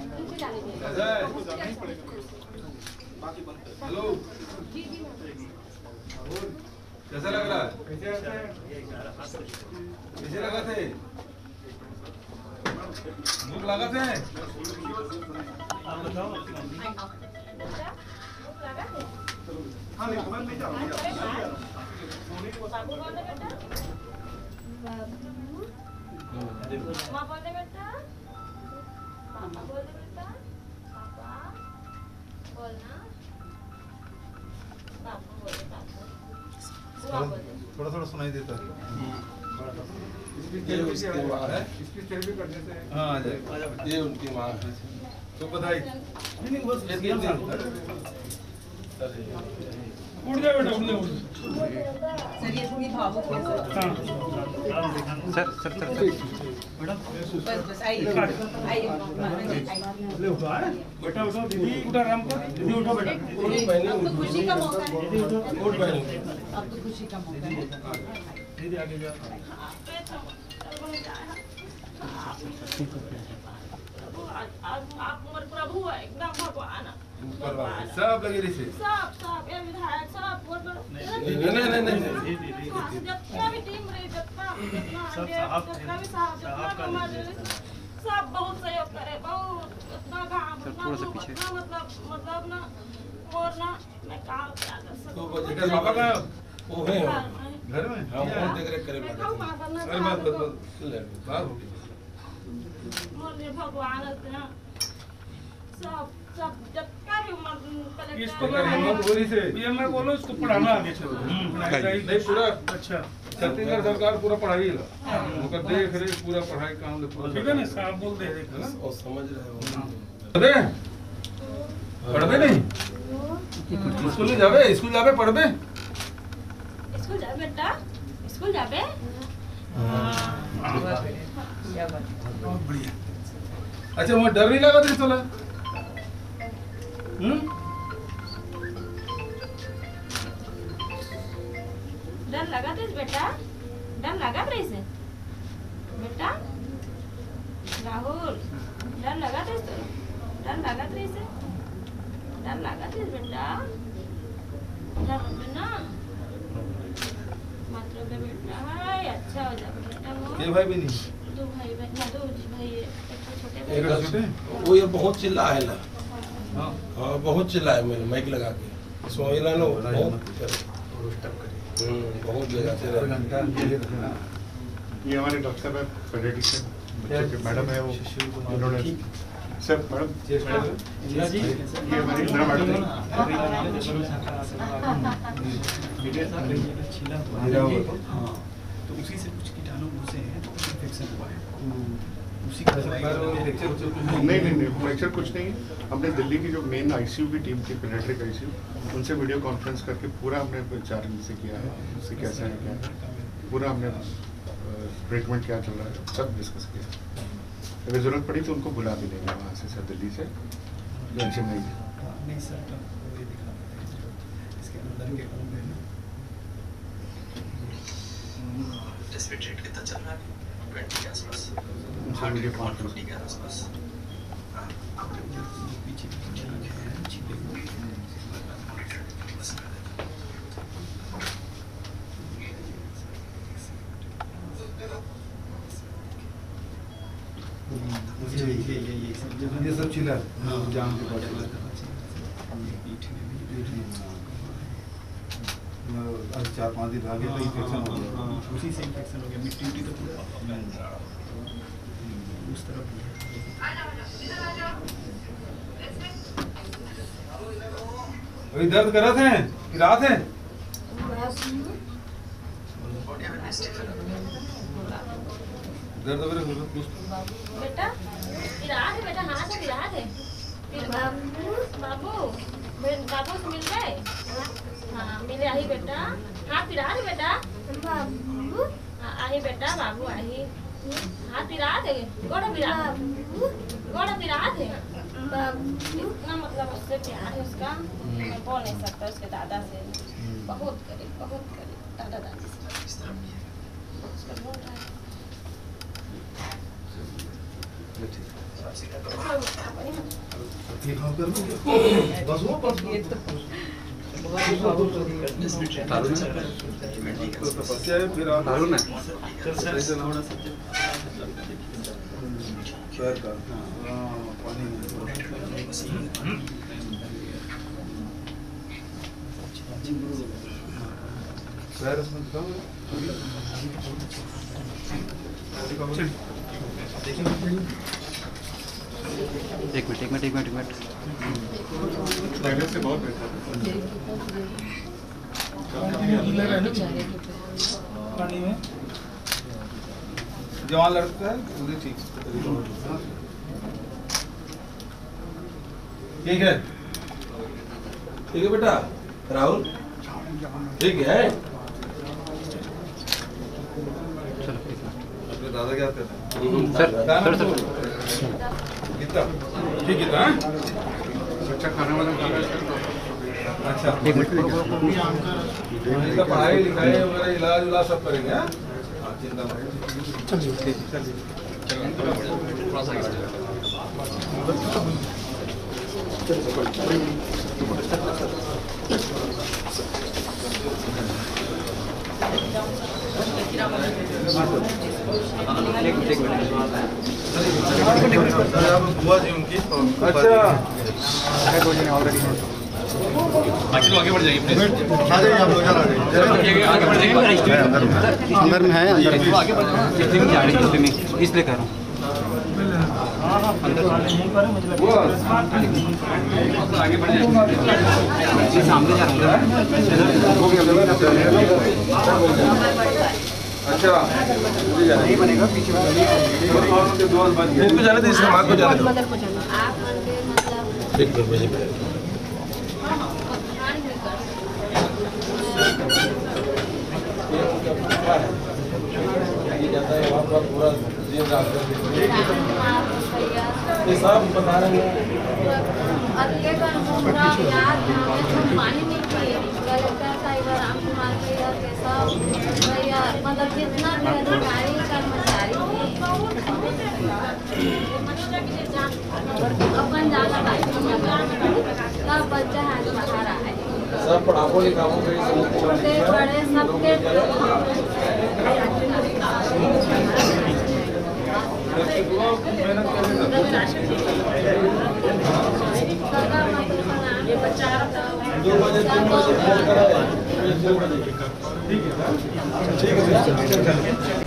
Hello, कैसा लग रहा है? कैसे लगा थे? भूख लगा थे? हाँ नहीं मोबाइल नहीं जाओ। माँ बोले बेटा, पापा बोले बेटा, पापा बोलना, पापा बोले पापा, बुआ बोले। थोड़ा थोड़ा सुनाई देता है। इसकी सेल्फी करने से हाँ आ जाए। ये उनकी माँ है। तो बधाई। नहीं बस उड़ जाए बेटा, उड़ जाए। सर ये थोड़ी भावुक है सर। सर बस आइए आइए ले उठो है बेटा, उठो दीदी, उठो आराम कर दीदी, उठो बेटा। अब तो खुशी का मौका है। दीदी उठो, उठ बहन। अब तो खुशी का मौका है। दीदी आगे जा। आप मोर प्रभु है, एकदम भगवान। सब लगे रही से। सब ये विधायक सब मोर नहीं जितना भी टीम रही, जितना भी साहब सब बहुत सहयोग करे, बहुत इतना काम मतलब ना और ना मैं काम क्या कर सकती तो बजट पापा का वो है घर में। हाँ वो देख रेख करे। अरे बात ले बात मोर भगवान है सब जितना भी इसको ये मैं बोलो, इसको पढ़ाना आगे चलो। नहीं पूरा अच्छा छत्तीसगढ़ सरकार पूरा पढ़ाई ला, उनका देख रेख पूरा पढ़ाई काम ले पूरा। ठीक है ना, साहब बोल दे ना और समझ रहे हो। पढ़बे नहीं स्कूल जावे, स्कूल जावे पढ़बे, स्कूल जा बेटा, स्कूल जाबे। क्या बात है। बहुत बढ़िया। अच्छा मुझे डर नहीं लगा तेरे तोला? डर लगा थे बेटा, डर लगा थे इसे बेटा, राहुल डर लगा थे, डर लगा थे इसे, डर लगा थे बेटा, डर ना मतलब बेटा है अच्छा हो जाए बेटा। ये भाई भी नहीं, दो भाई बहन, दो भाई, एक छोटे एक छोटे। वो ये बहुत चिल्लाए ना। हाँ बहुत चिल्लाए, मैंने माइक लगा के सोहेला नो बहुत जगह से ये हमारे डॉक्टर साहब है, पेडियाट्रिशियन बच्चों के मैडम है, वो उन्होंने सर मैडम ये हमारी इंदिरा मैडम है। तो उसी से कुछ कीटाणु घुसे हैं, तो इन्फेक्शन हुआ है। उसी का नहीं फ्रैक्चर कुछ नहीं है। हमने दिल्ली की जो मेन आईसीयू की टीम थी, पेडियाट्रिक आईसीयू, उनसे वीडियो कॉन्फ्रेंस करके पूरा हमने विचार से किया है, उससे कैसा है क्या है, पूरा हमने ट्रीटमेंट क्या चल रहा है सब डिस्कस किया। अगर जरूरत पड़ी तो उनको बुला भी देंगे वहाँ से, सर दिल्ली से लंच में। नहीं सर, ये दिखा इसके अंदर के अंग है ना। रेस्पिरेटरी रेट कितना चल रहा है? 20 के आसपास, उनसे वीडियो कॉन्फ्रेंस के आसपास। पीछे ये सब चिल्ला जाम के बाद आज 4-5 दिन आगे तो इन्फेक्शन हो गया। उसी से इन्फेक्शन हो गया, मिट्टी तो पूरा उस तरफ। अभी दर्द कर रहे थे कि रात है? दर्द वगैरह बेटा विराट है, बेटा हाथ है, विराट है बाबू, बाबू से मिल गए? हाँ मिले आई बेटा, हाथ विराट है बेटा, आई बेटा बाबू आई, हाथ विराट है, गोड़ा विराट, गोड़ा विराट है। इतना मतलब उससे प्यार है उसका, मैं बोल नहीं सकता उसके दादा से, बहुत करीब दादा दादी से उसका बोल रहा है। आप सीधा करो। ये तो बहुत भावुक हो रही है। डिस्ट्रिक्ट चल रहा है, पेमेंट नहीं कर सकते। तपस्या है फिर आप हारून है सर थोड़ा सा पैर का हाँ पानी में पैर इसमें दिखाओ एक मिनट पहले से बहुत बेहतर पानी में जवान लड़का है ठीक है बेटा राहुल ठीक है। अपने दादा क्या कहते सर गीता ठीक गीता हाँ? अच्छा खाने वाला खाना अच्छा एक मिनट इसका पढ़ाई लिखाई वगैरह इलाज उलाज सब करेंगे हाँ? चिंता मत बुआ जी उनकी अच्छा बाकी लोग आगे बढ़ जाएंगे प्लीज। आ जाइए आप लोग आ जाइए आगे बढ़ जाएंगे। अंदर में है अंदर में इसलिए कह रहा हूँ आगे बढ़ जाएंगे। सामने जा रहा अच्छा नहीं बनेगा पीछे इनको जाने दे इसका माँ को जाने दो एक मिनट मुझे पूरा ये सब बता रहे हैं मतलब जितना भी अधिकारी कर्मचारी अपन जाना सब बच्चा है सहारा है सब पढ़ाओ लिखाओ छोटे बड़े सबके ये बच्चा 2 बजे 3 बजे फोन करा 2 बजे ठीक है